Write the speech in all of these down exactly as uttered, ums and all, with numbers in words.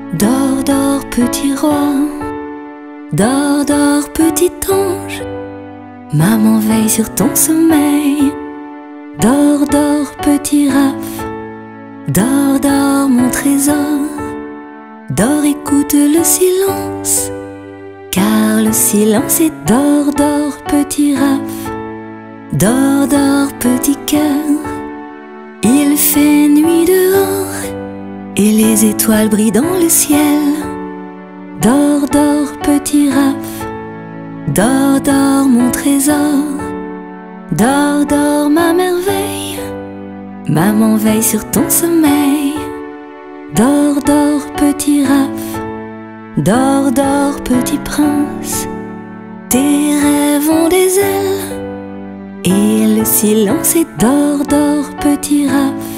Dors, dors, petit roi, dors, dors, petit ange. Maman veille sur ton sommeil. Dors, dors, petit Raph, dors, dors, mon trésor. Dors, écoute le silence, car le silence est dors, dors, petit Raph. Dors, dors, petit cœur, il fait nuit dehors et les étoiles brillent dans le ciel. Dors, dors, petit Raph, dors, dors, mon trésor. Dors, dors, ma merveille, maman veille sur ton sommeil. Dors, dors, petit Raph, dors, dors, petit prince. Tes rêves ont des ailes et le silence est dors, dors, petit Raph.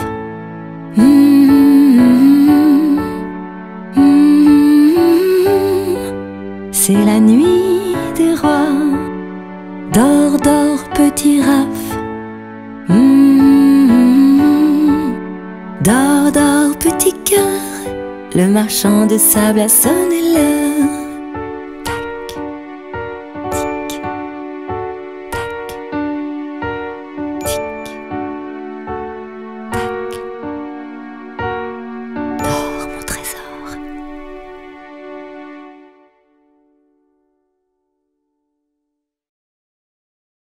Mmh, mmh, mmh, c'est la nuit des rois. Dors, dors, petit Raph. Mmh, dors, dors, petit cœur. Le marchand de sable a sonné l'heure.